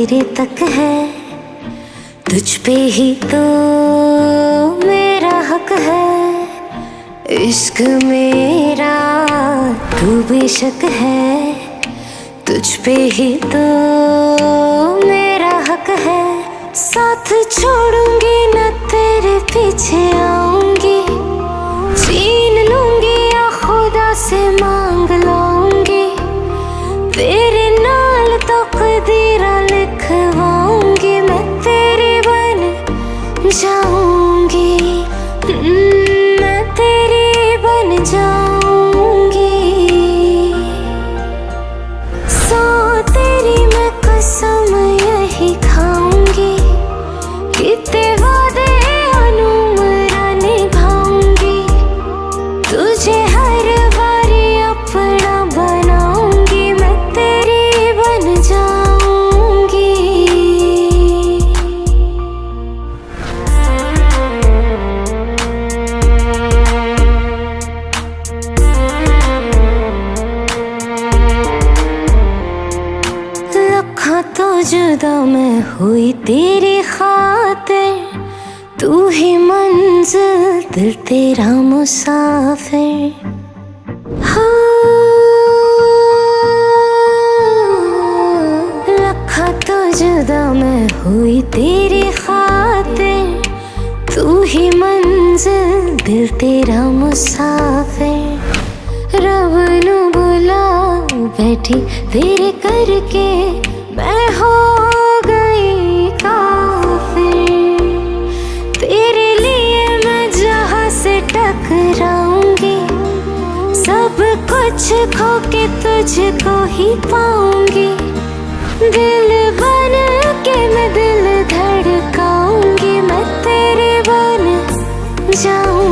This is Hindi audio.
तेरे तक है, तुझ पे ही तो मेरा हक है। इश्क मेरा तू बेशक है, तुझ पे ही तो मेरा हक है। साथ छोड़ूंगी न तेरे पीछे आऊंगी, छीन लूंगी या खुदा से मांग लाऊंगी। तेरे नाल तो कदीरा लिखवाऊंगी, मैं तेरी बन जाऊंगी, मैं तेरी बन जाऊंगी। सो तेरी मैं कसम यही खाऊंगी, कितने वादे अनुमरा निभाऊंगी। तुझे हर बारी अपना बनाऊंगी, मैं तेरी बन जाऊंगी। लखा तो जुदा मैं हुई तेरी खातिर, तू ही मंजिल दिल तेरा मुसाफिर। लखा तो जुदा मैं हुई तेरी खातिर, तू ही मंजिल दिल तेरा मुसाफिर। रब नू बुला बैठी तेरे करके, मैं हो गई काफिर। तेरे लिए मैं जहां से टकराऊंगी, सब कुछ खो के तुझको ही पाऊंगी। दिल बन के मैं दिल धड़काऊंगी, मैं तेरे बन जाऊंगी।